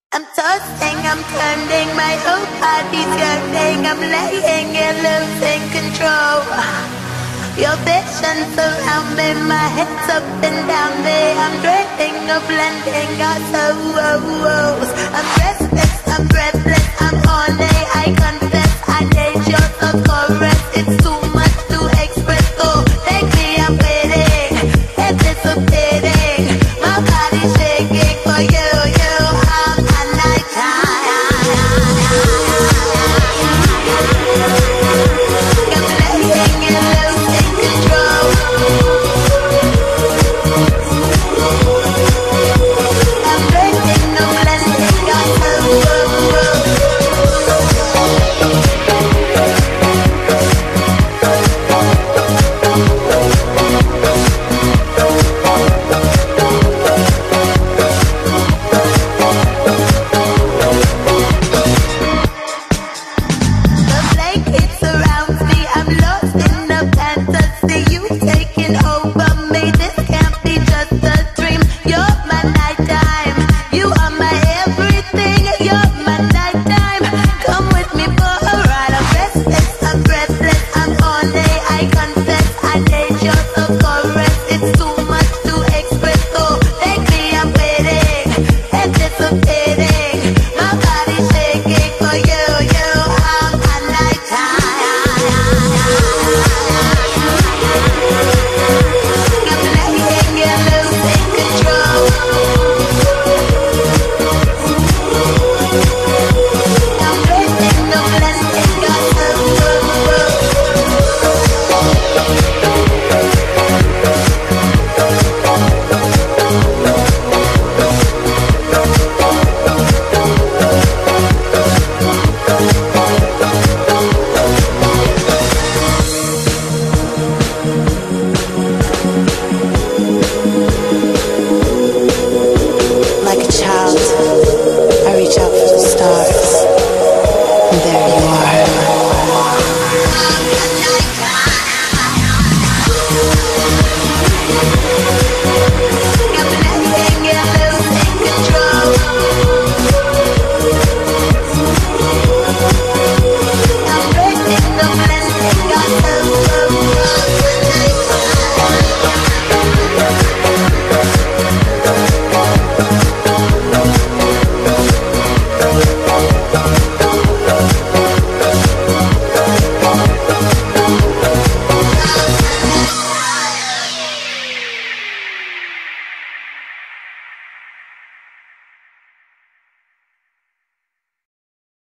I'm tossing, I'm turning, my whole body's yearning. I'm laying here, losing control. Your vision surround me, my head's up and down me. I'm dreading of blending our souls. I'm restless, I'm breathless, I'm on it. I confess, I need your chorus. It's too much to express, so take me, I'm waiting, anticipating. My body's shaking for you. Like a child, I reach out for the stars.